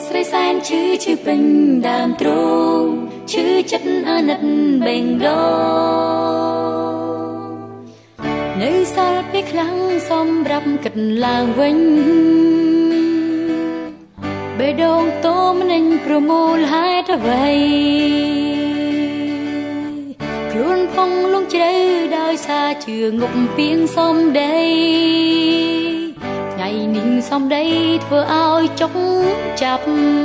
ស្រីសែនឈឺពេញដើមទ្រូងឈឺចិត្តអាណិតបេងដូងនៅសល់ពេលខ្លាំងសម្រាប់គិតឡើងវិញបេះដូងតូមនឹងប្រមូលហេតុអ្វីខ្លួនផងលងជ្រៅដោយសារជឿងប់ពីងសំដីថ្ងៃនេះសំដីធ្វើឲ្យចុកចាប់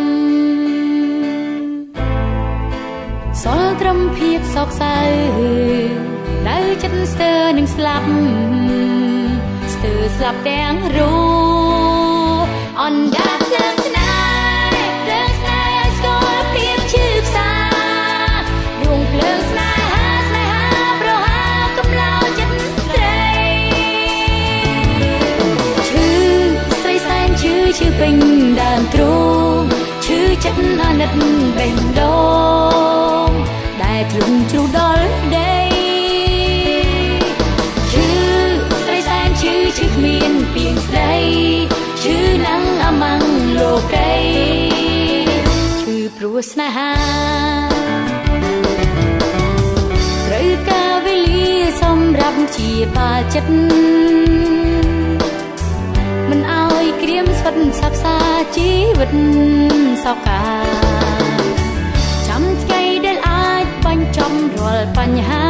សល់ត្រឹមភាពសោកសៅនៅចិត្តស្ទើរនឹងស្លាប់ស្ទើរស្លាប់ទាំងរស់អណ្ដាតលើកស្នេហ៍លើកស្នេហ៍ឲ្យស្គាល់ភាពឈឺផ្សាដួងភ្លើងស្នេហាប្រហាកំឡោចិត្តស្រីឈឺស្រីសែនឈឺពេញដើមទ្រូងឈឺចិត្តអាណិតបេះដូងដែលទ្រុងជ្រុះដល់ដីឈឺស្រីសែនឈឺគ្មានពីងស្ដីឈឺនឹងអមង្សលោកីឈឺព្រោះស្នេហាត្រូវការវេលាសម្រាប់ជាបាលចិត្តមិនឲ្យក្រៀមស្វិតសាបសាជីវិតសោកាចាំថ្ងៃដែលអាចបញ្ចប់រាល់បញ្ហា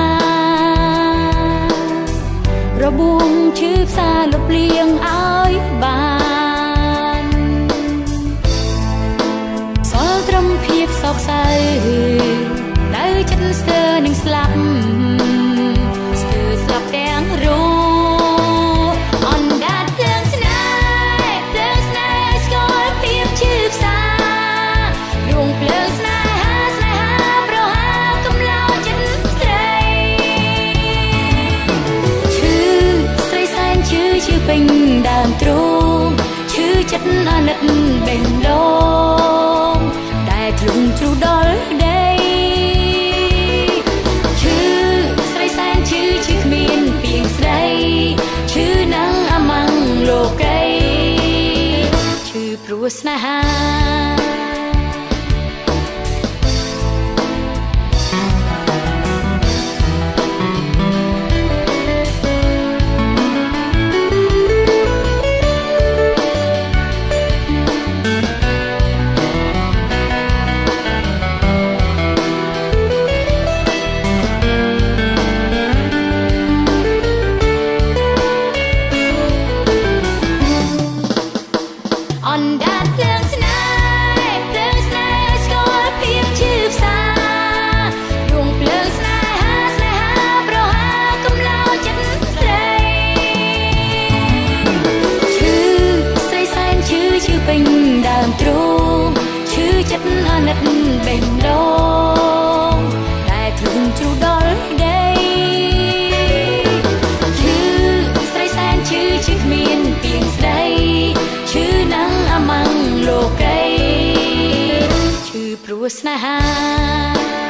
របួងឈឺផ្សាលុបលៀងឲ្យបានសល់ត្រឹមភាពសោកសៅនៅចិត្តស្ទើរនឹងស្លាប់ស្ទើរស្លាប់ទាំងរស់អណ្ដាតលើកស្នេហ៍ឲ្យស្គាល់ភាពឈឺផ្សាដួងភ្លើងស្នេហាប្រហាកំឡោចិត្តស្រីឈឺស្រីសែនឈឺពេញដើមទ្រូងឈឺចិត្តអាណិតបេះដូងដែលទ្រុងជ្រុះដល់ដីឈឺស្រីសែនឈឺគ្មានពីងស្ដីឈឺនឹងអមង្សលោកីឈឺព្រោះស្នេហាអណ្ដាតភ្លើងស្នេហ៍ឲ្យស្គាល់ភាពឈឺផ្សាដួងភ្លើងស្នេហាប្រហាកំឡោចិត្តស្រីឈឺស្រីសែនឈឺពេញដើមទ្រូងឈឺចិត្តអាណិតបេះដូងដែលទ្រុងជ្រុះដល់ដីឈឺស្រីសែនឈឺគ្មានពីងស្ដីឈឺនឹងអមង្សលោកីឈឺព្រោះស្នេហា